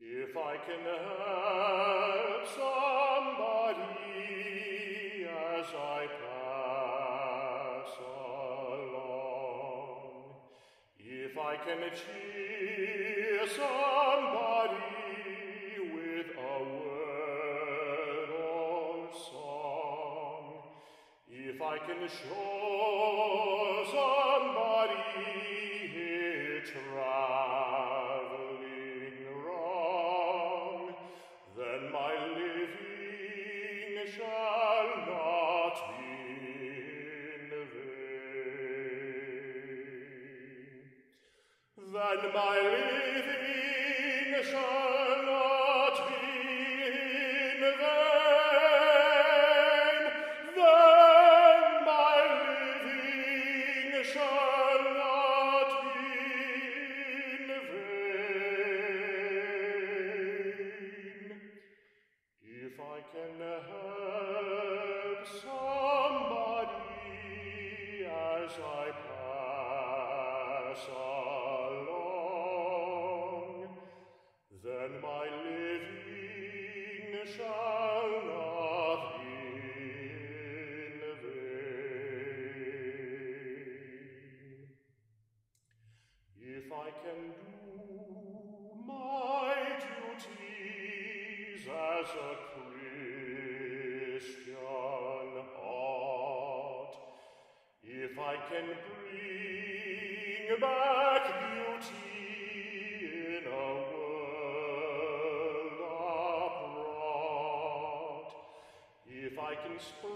If I can help somebody as I pass along, if I can cheer somebody with a word or song, if I can show somebody here traveling wrong, then my living shall not be in vain. Then my living shall not be in vain. Then my living shall not be in vain. If I can help somebody as I pass along, then my living shall not be in vain. If I can do my duties as a Christian ought, if I can bring back beauty in a world upraught, if I can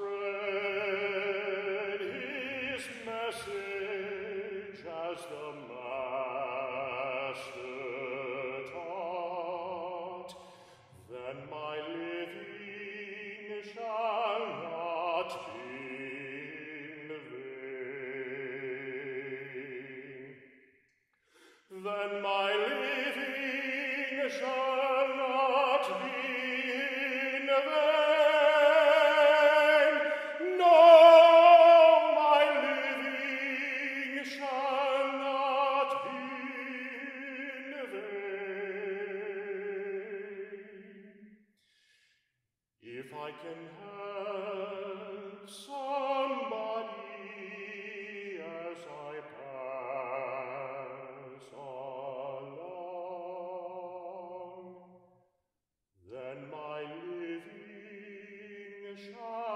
spread his message as the Master taught, then my living shall not be in vain. Then my living shall not be in vain. No, my living shall not be in vain. If I can help somebody as I pass along, then my living shall